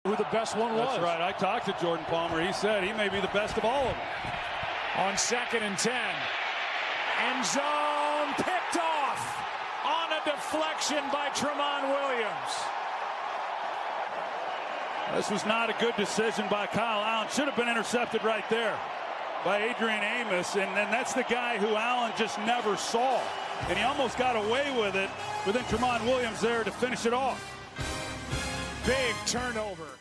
who the best one was. That's right. I talked to Jordan Palmer. He said he may be the best of all of them. On 2nd and 10. End zone picked off on a deflection by Tramon-Williams. This was not a good decision by Kyle Allen. Should have been intercepted right there by Adrian Amos. And then that's the guy who Allen just never saw. And he almost got away with it. But then Tramon-Williams there to finish it off. Big turnover.